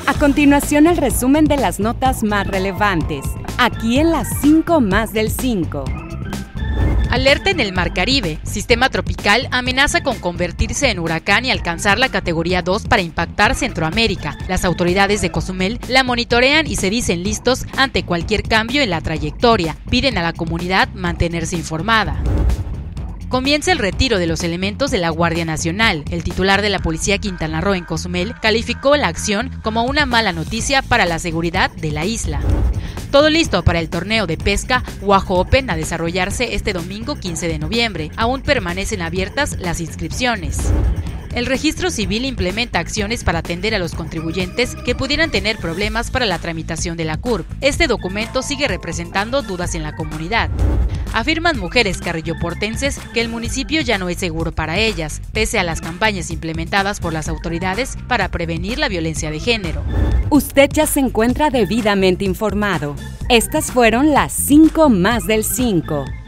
A continuación, el resumen de las notas más relevantes, aquí en las 5 más del 5. Alerta en el Mar Caribe. Sistema tropical amenaza con convertirse en huracán y alcanzar la categoría 2 para impactar Centroamérica. Las autoridades de Cozumel la monitorean y se dicen listos ante cualquier cambio en la trayectoria. Piden a la comunidad mantenerse informada. Comienza el retiro de los elementos de la Guardia Nacional. El titular de la Policía Quintana Roo en Cozumel calificó la acción como una mala noticia para la seguridad de la isla. Todo listo para el torneo de pesca Guajo Open a desarrollarse este domingo 15 de noviembre. Aún permanecen abiertas las inscripciones. El Registro Civil implementa acciones para atender a los contribuyentes que pudieran tener problemas para la tramitación de la CURP. Este documento sigue representando dudas en la comunidad. Afirman mujeres carrilloportenses que el municipio ya no es seguro para ellas, pese a las campañas implementadas por las autoridades para prevenir la violencia de género. Usted ya se encuentra debidamente informado. Estas fueron las 5 más del 5.